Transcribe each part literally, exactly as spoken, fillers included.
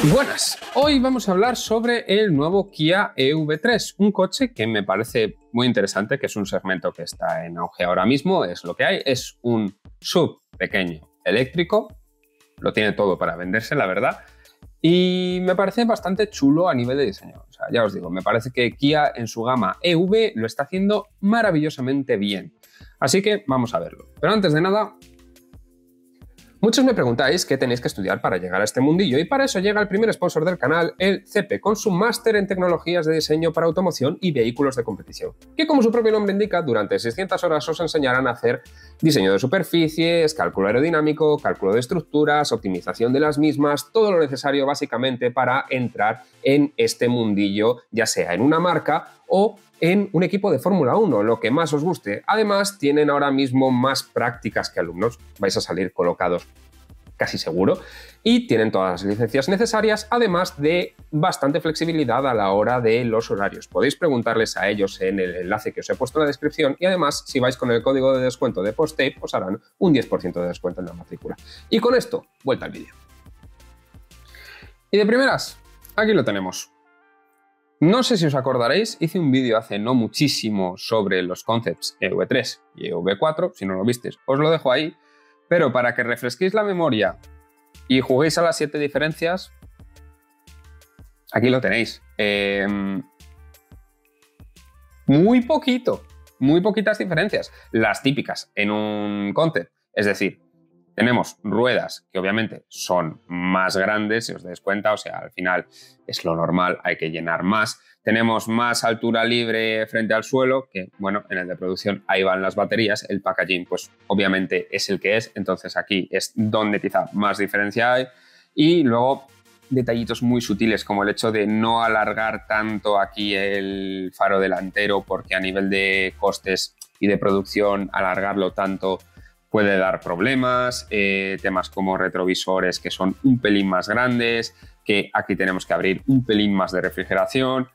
Buenas, hoy vamos a hablar sobre el nuevo Kia E V tres, un coche que me parece muy interesante, que es un segmento que está en auge ahora mismo, es lo que hay, es un sub pequeño eléctrico, lo tiene todo para venderse, la verdad, y me parece bastante chulo a nivel de diseño. O sea, ya os digo, me parece que Kia en su gama E V lo está haciendo maravillosamente bien, así que vamos a verlo. Pero antes de nada, muchos me preguntáis qué tenéis que estudiar para llegar a este mundillo, y para eso llega el primer sponsor del canal, el C E P E, con su máster en tecnologías de diseño para automoción y vehículos de competición, que como su propio nombre indica, durante seiscientas horas os enseñarán a hacer diseño de superficies, cálculo aerodinámico, cálculo de estructuras, optimización de las mismas, todo lo necesario básicamente para entrar en este mundillo, ya sea en una marca o en un equipo de Fórmula uno, lo que más os guste. Además, tienen ahora mismo más prácticas que alumnos, vais a salir colocados casi seguro, y tienen todas las licencias necesarias, además de bastante flexibilidad a la hora de los horarios. Podéis preguntarles a ellos en el enlace que os he puesto en la descripción, y además, si vais con el código de descuento de Postape, os harán un diez por ciento de descuento en la matrícula. Y con esto, vuelta al vídeo. Y de primeras, aquí lo tenemos. No sé si os acordaréis, hice un vídeo hace no muchísimo sobre los concepts E V tres y E V cuatro, si no lo visteis os lo dejo ahí, pero para que refresquéis la memoria y juguéis a las siete diferencias, aquí lo tenéis. Eh, muy poquito, muy poquitas diferencias, las típicas en un concept, es decir, tenemos ruedas que obviamente son más grandes, si os dais cuenta, o sea, al final es lo normal, hay que llenar más. Tenemos más altura libre frente al suelo, que bueno, en el de producción ahí van las baterías, el packaging pues obviamente es el que es, entonces aquí es donde quizá más diferencia hay. Y luego detallitos muy sutiles como el hecho de no alargar tanto aquí el faro delantero, porque a nivel de costes y de producción alargarlo tanto puede dar problemas, eh, temas como retrovisores que son un pelín más grandes, que aquí tenemos que abrir un pelín más de refrigeración,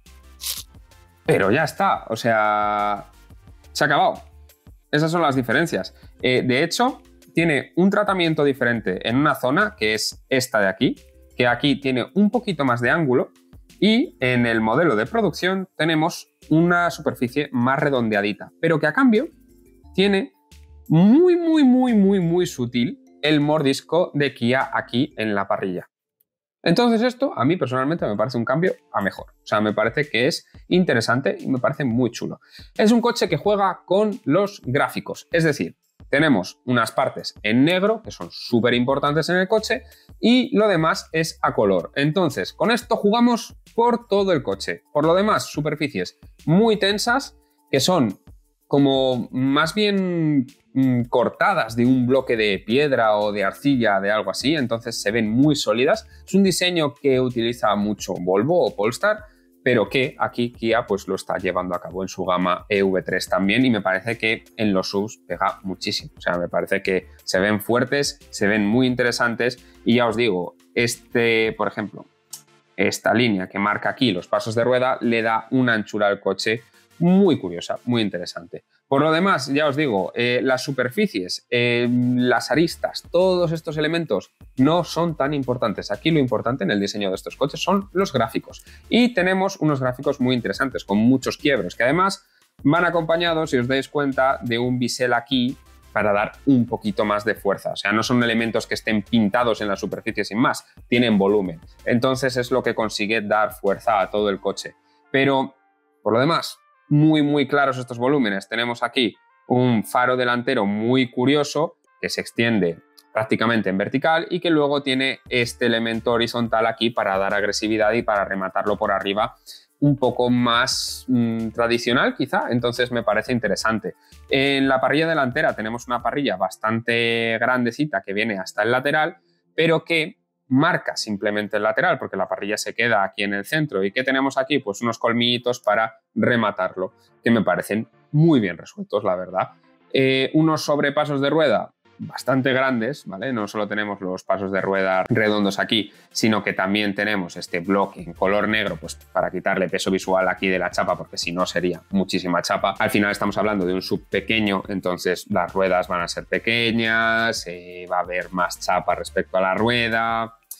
pero ya está, o sea, se ha acabado. Esas son las diferencias. Eh, de hecho, tiene un tratamiento diferente en una zona, que es esta de aquí, que aquí tiene un poquito más de ángulo, y en el modelo de producción tenemos una superficie más redondeadita, pero que a cambio tiene muy, muy, muy, muy, muy sutil el mordisco de Kia aquí en la parrilla. Entonces esto a mí personalmente me parece un cambio a mejor. O sea, me parece que es interesante y me parece muy chulo. Es un coche que juega con los gráficos, es decir, tenemos unas partes en negro que son súper importantes en el coche y lo demás es a color. Entonces, con esto jugamos por todo el coche. Por lo demás, superficies muy tensas que son como más bien mmm, cortadas de un bloque de piedra o de arcilla, de algo así, entonces se ven muy sólidas. Es un diseño que utiliza mucho Volvo o Polestar, pero que aquí Kia pues lo está llevando a cabo en su gama E V tres también, y me parece que en los subs pega muchísimo. O sea, me parece que se ven fuertes, se ven muy interesantes, y ya os digo, este, por ejemplo, esta línea que marca aquí los pasos de rueda le da una anchura al coche muy curiosa, muy interesante. Por lo demás, ya os digo, eh, las superficies, eh, las aristas, todos estos elementos no son tan importantes. Aquí lo importante en el diseño de estos coches son los gráficos. Y tenemos unos gráficos muy interesantes, con muchos quiebros, que además van acompañados, si os dais cuenta, de un bisel aquí para dar un poquito más de fuerza. O sea, no son elementos que estén pintados en la superficie sin más, tienen volumen. Entonces es lo que consigue dar fuerza a todo el coche. Pero, por lo demás, muy muy claros estos volúmenes. Tenemos aquí un faro delantero muy curioso que se extiende prácticamente en vertical y que luego tiene este elemento horizontal aquí para dar agresividad y para rematarlo por arriba un poco más mmm, tradicional quizá, entonces me parece interesante. En la parrilla delantera tenemos una parrilla bastante grandecita que viene hasta el lateral, pero que marca simplemente el lateral porque la parrilla se queda aquí en el centro. ¿Y qué tenemos aquí? Pues unos colmillitos para rematarlo, que me parecen muy bien resueltos, la verdad. Eh, unos sobrepasos de rueda bastante grandes, ¿vale? No solo tenemos los pasos de rueda redondos aquí, sino que también tenemos este bloque en color negro, pues para quitarle peso visual aquí de la chapa, porque si no sería muchísima chapa. Al final estamos hablando de un sub pequeño, entonces las ruedas van a ser pequeñas, eh, va a haber más chapa respecto a la rueda.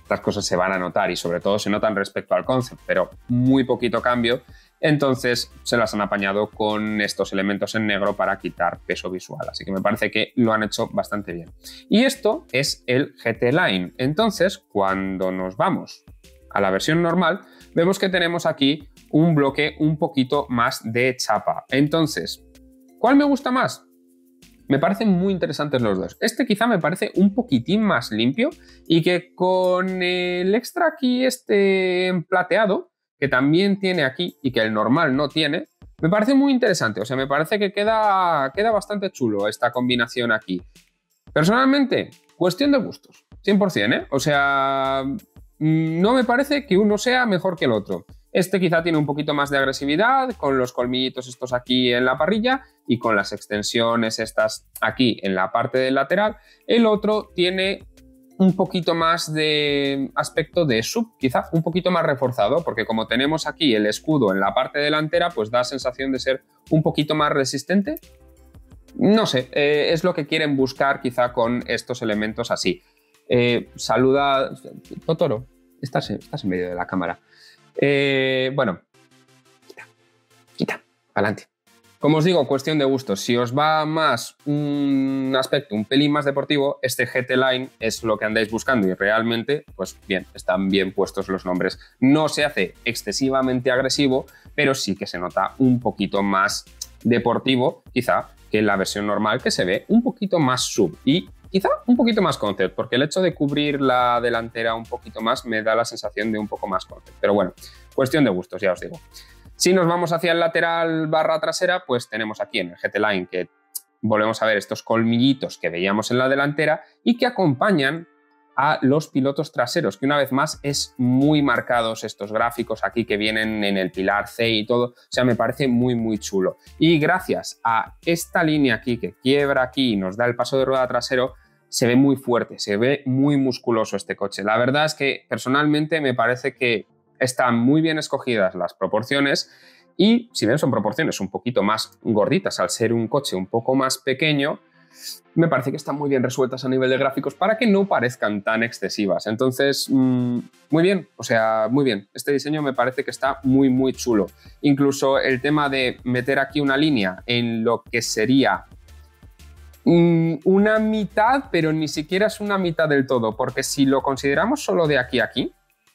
estas cosas se van a notar y sobre todo se notan respecto al concept, pero muy poquito cambio. Entonces se las han apañado con estos elementos en negro para quitar peso visual. Así que me parece que lo han hecho bastante bien. Y esto es el G T Line. Entonces, cuando nos vamos a la versión normal, vemos que tenemos aquí un bloque un poquito más de chapa. Entonces, ¿cuál me gusta más? Me parecen muy interesantes los dos. Este quizá me parece un poquitín más limpio y que con el extra aquí este plateado, que también tiene aquí y que el normal no tiene, me parece muy interesante. O sea, me parece que queda, queda bastante chulo esta combinación aquí. Personalmente, cuestión de gustos, cien por cien, ¿eh? O sea, no me parece que uno sea mejor que el otro. Este quizá tiene un poquito más de agresividad, con los colmillitos estos aquí en la parrilla y con las extensiones estas aquí en la parte del lateral. El otro tiene un poquito más de aspecto de sub, quizá un poquito más reforzado, porque como tenemos aquí el escudo en la parte delantera, pues da sensación de ser un poquito más resistente. No sé, eh, es lo que quieren buscar quizá con estos elementos así. Eh, saluda... Totoro, estás, estás en medio de la cámara. Eh, bueno, quita, quita, adelante. Como os digo, cuestión de gustos. Si os va más un aspecto un pelín más deportivo, este G T Line es lo que andáis buscando y realmente, pues bien, están bien puestos los nombres. No se hace excesivamente agresivo, pero sí que se nota un poquito más deportivo, quizá, que la versión normal, que se ve un poquito más sub y quizá un poquito más concept, porque el hecho de cubrir la delantera un poquito más me da la sensación de un poco más concept. Pero bueno, cuestión de gustos, ya os digo. Si nos vamos hacia el lateral barra trasera, pues tenemos aquí en el G T Line que volvemos a ver estos colmillitos que veíamos en la delantera y que acompañan a los pilotos traseros, que una vez más es muy marcados estos gráficos aquí que vienen en el pilar C y todo. O sea, me parece muy, muy chulo. Y gracias a esta línea aquí que quiebra aquí y nos da el paso de rueda trasero, se ve muy fuerte, se ve muy musculoso este coche. La verdad es que personalmente me parece que están muy bien escogidas las proporciones y si bien son proporciones un poquito más gorditas al ser un coche un poco más pequeño, me parece que están muy bien resueltas a nivel de gráficos para que no parezcan tan excesivas. Entonces, mmm, muy bien, o sea, muy bien. Este diseño me parece que está muy, muy chulo. Incluso el tema de meter aquí una línea en lo que sería mmm, una mitad, pero ni siquiera es una mitad del todo, porque si lo consideramos solo de aquí a aquí,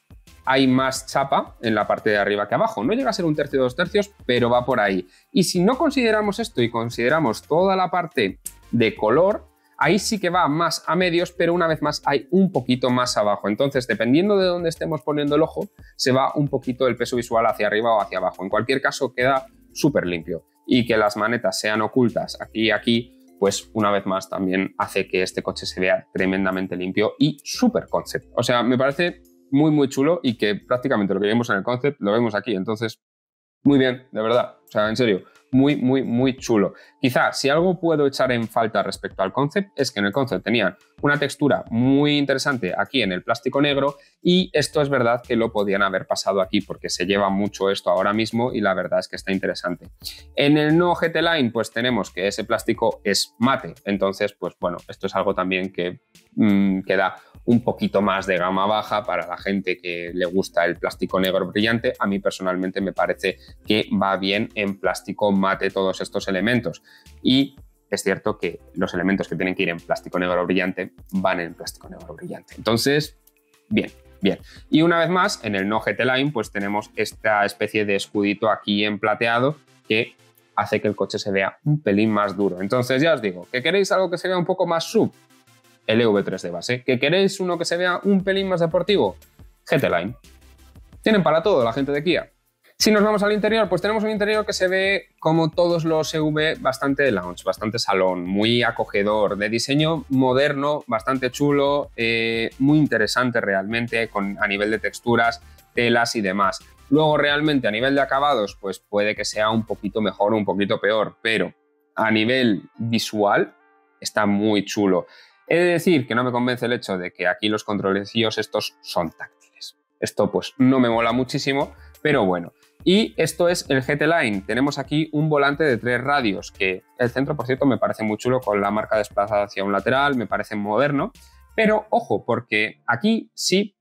hay más chapa en la parte de arriba que abajo. No llega a ser un tercio o dos tercios, pero va por ahí. Y si no consideramos esto y consideramos toda la parte de color, ahí sí que va más a medios, pero una vez más hay un poquito más abajo. Entonces, dependiendo de dónde estemos poniendo el ojo, se va un poquito el peso visual hacia arriba o hacia abajo. En cualquier caso, queda súper limpio. Y que las manetas sean ocultas aquí y aquí, pues una vez más también hace que este coche se vea tremendamente limpio y súper concept. O sea, me parece muy, muy chulo y que prácticamente lo que vemos en el concept lo vemos aquí. Entonces, muy bien, de verdad. O sea, en serio, muy, muy, muy chulo. Quizá, si algo puedo echar en falta respecto al concept, es que en el concept tenían una textura muy interesante aquí en el plástico negro y esto es verdad que lo podían haber pasado aquí porque se lleva mucho esto ahora mismo y la verdad es que está interesante. En el no G T Line, pues tenemos que ese plástico es mate. Entonces, pues bueno, esto es algo también que mmm, queda un poquito más de gama baja para la gente que le gusta el plástico negro brillante. A mí personalmente me parece que va bien en plástico mate todos estos elementos y es cierto que los elementos que tienen que ir en plástico negro brillante van en plástico negro brillante. Entonces, bien, bien. Y una vez más, en el no G T Line pues tenemos esta especie de escudito aquí en plateado que hace que el coche se vea un pelín más duro. Entonces ya os digo, ¿que queréis algo que se vea un poco más sub? El E V tres de base. ¿Que queréis uno que se vea un pelín más deportivo? G T Line. Tienen para todo la gente de Kia. Si nos vamos al interior, pues tenemos un interior que se ve como todos los E V bastante lounge, bastante salón, muy acogedor, de diseño moderno, bastante chulo, eh, muy interesante realmente con, a nivel de texturas, telas y demás. Luego realmente a nivel de acabados, pues puede que sea un poquito mejor o un poquito peor, pero a nivel visual está muy chulo. He de decir que no me convence el hecho de que aquí los controlecillos estos son táctiles. Esto pues no me mola muchísimo, pero bueno. Y esto es el G T Line. Tenemos aquí un volante de tres radios, que el centro, por cierto, me parece muy chulo con la marca desplazada hacia un lateral, me parece moderno. Pero ojo, porque aquí sí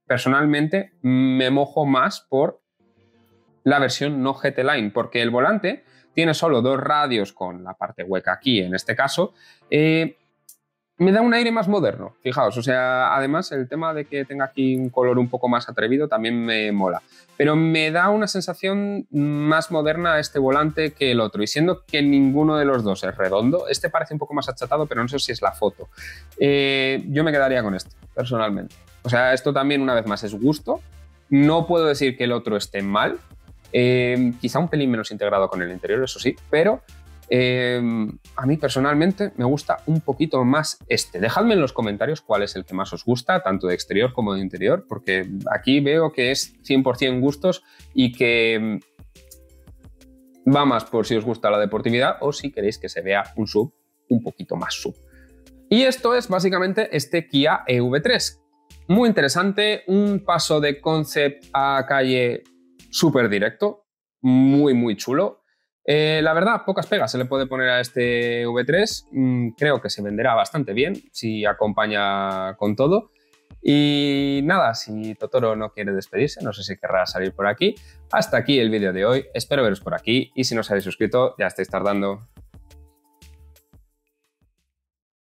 personalmente me mojo más por la versión no G T Line, porque el volante tiene solo dos radios con la parte hueca aquí, en este caso. Eh, me da un aire más moderno, fijaos. O sea, además el tema de que tenga aquí un color un poco más atrevido también me mola. Pero me da una sensación más moderna a este volante que el otro. Y siendo que ninguno de los dos es redondo, este parece un poco más achatado, pero no sé si es la foto. Eh, yo me quedaría con este, personalmente. O sea, esto también, una vez más, es gusto. No puedo decir que el otro esté mal. Eh, quizá un pelín menos integrado con el interior, eso sí, pero eh, a mí personalmente me gusta un poquito más este. Dejadme en los comentarios cuál es el que más os gusta, tanto de exterior como de interior, porque aquí veo que es cien por cien gustos y que va más por si os gusta la deportividad o si queréis que se vea un sub un poquito más sub. Y esto es básicamente este Kia E V tres. Muy interesante, un paso de concept a calle súper directo, muy muy chulo. Eh, la verdad, pocas pegas se le puede poner a este E V tres. Mm, creo que se venderá bastante bien si acompaña con todo. Y nada, si Totoro no quiere despedirse, no sé si querrá salir por aquí. Hasta aquí el vídeo de hoy. Espero veros por aquí y si no os habéis suscrito, ya estáis tardando.